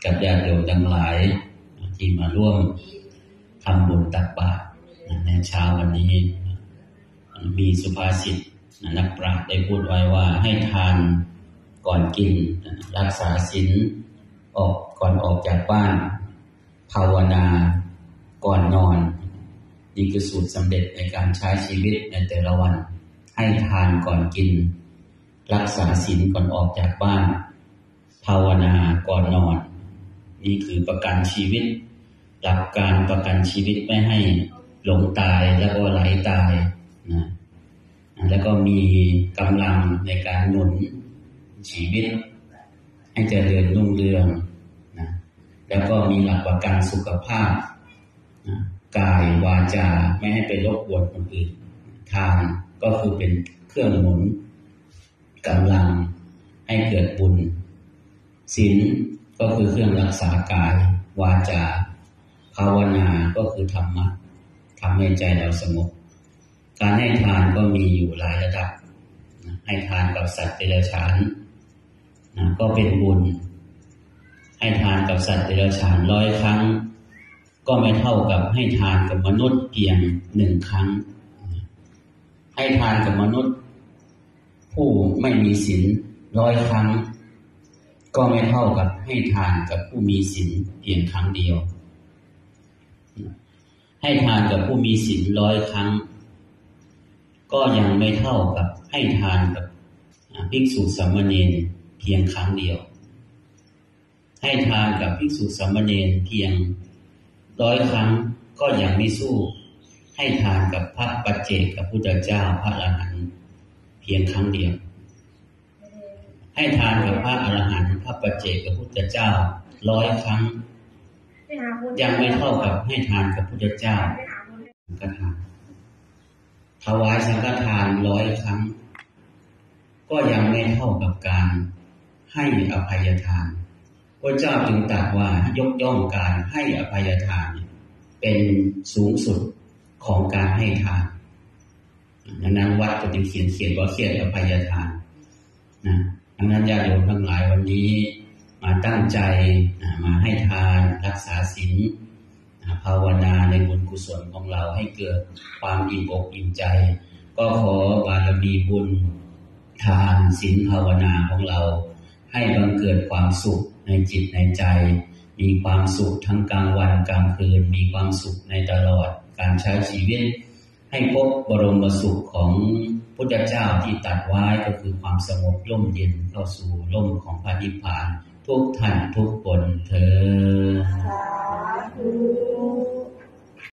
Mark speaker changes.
Speaker 1: กับญาติโยมทั้งหลายที่มาร่วมทำบุญตักบาตรในเช้าวันนี้มีสุภาษิตนักปราชญ์ได้พูดไว้ว่าให้ทานก่อนกินรักษาศีลก่อนออกจากบ้านภาวนาก่อนนอนนี่คือสูตรสำเร็จในการใช้ชีวิตในแต่ละวันให้ทานก่อนกินรักษาศีลก่อนออกจากบ้านภาวนาก่อนนอนนี่คือประกันชีวิตหลักการประกันชีวิตไม่ให้หลงตายแล้วก็ไหลตายนะแล้วก็มีกำลังในการหนุนชีวิตให้เจริญรุ่งเรืองนะแล้วก็มีหลักประกันสุขภาพนะกายวาจาไม่ให้ไปรบกวนคนอื่นทานก็คือเป็นเครื่องหนุนกำลังให้เกิดบุญศีลก็คือเครื่องรักษากายวาจาภาวนาก็คือธรรมะทำให้ใจเราสงบการให้ทานก็มีอยู่หลายระดับให้ทานกับสัตว์เดรัจฉานก็เป็นบุญให้ทานกับสัตว์เดรัจฉาน100 ครั้งก็ไม่เท่ากับให้ทานกับมนุษย์เพียง1 ครั้งให้ทานกับมนุษย์ผู้ไม่มีศีล100 ครั้งก็ไม่เท่ากับให้ทานกับผู้มีศีลเพียงครั้งเดียวให้ทานกับผู้มีศีล100 ครั้งก็ยังไม่เท่ากับให้ทานกับภิกษุสามเณรเพียงครั้งเดียวให้ทานกับภิกษุสามเณรเพียง100 ครั้งก็ยังไม่สู้ให้ทานกับพระปัจเจกพุทธเจ้าพระอรหันต์เพียงครั้งเดียวให้ทานกับพระอรหันต์พระปัจเจกพุทธเจ้า100 ครั้งยังไม่เท่ากับให้ทานกับพุทธเจ้าสังฆทานถวายสังฆทาน100 ครั้งก็ยังไม่เท่ากับการให้อภัยทานพระเจ้าจึงตรัสว่ายกย่องการให้อภัยทานเป็นสูงสุดของการให้ทานดังนั้นวัดก็จึงเขียนว่าเขียนอภัยทานนะดังนั้นญาติโยมทั้งหลายวันนี้มาตั้งใจมาให้ทานรักษาศีลภาวนาในบุญกุศลของเราให้เกิดความอิ่มอกอิ่มใจก็ขอบารมีบุญทานศีลภาวนาของเราให้บังเกิดความสุขในจิตในใจมีความสุขทั้งกลางวันกลางคืนมีความสุขในตลอดการใช้ชีวิตให้พบบรมสุขของพุทธเจ้าที่ตรัสไว้ก็คือความสงบร่มเย็นเข้าสู่ร่มของพระนิพพานทุกท่านทุกคน